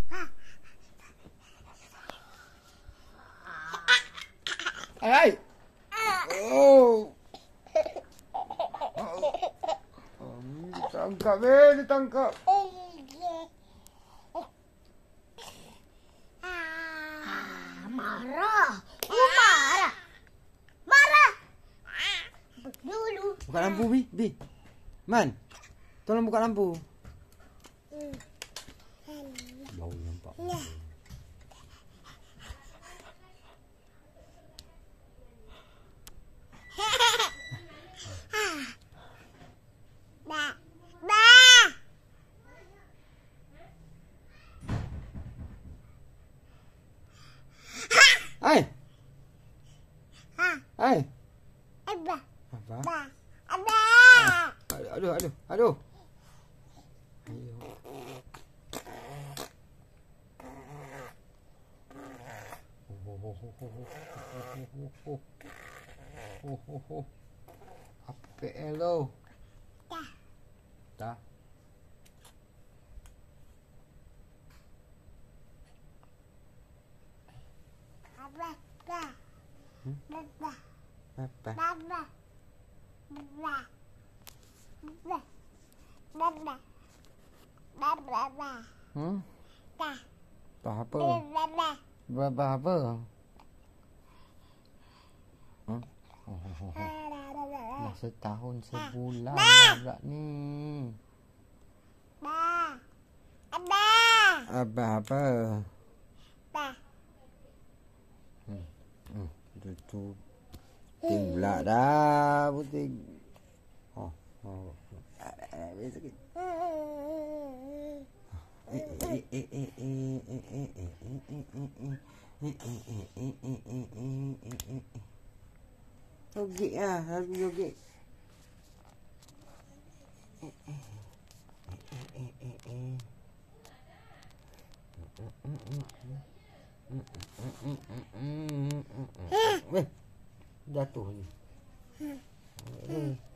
Hai. Oh. Ditangkap, ditangkap. Marah. Umar. Marah. Dulu. Buka lampu, Bi. Man. Tolong buka lampu. Bau nampak. Hai. Hai. Apa? Apa? Aduh. Ayo. Apa elo? Dah. Apa? Apa? Dah setahun sebulan dah ni. Apa? Itu ting pula dah putih. Sakit. Joget lah, lagu joget. Jatuh ni.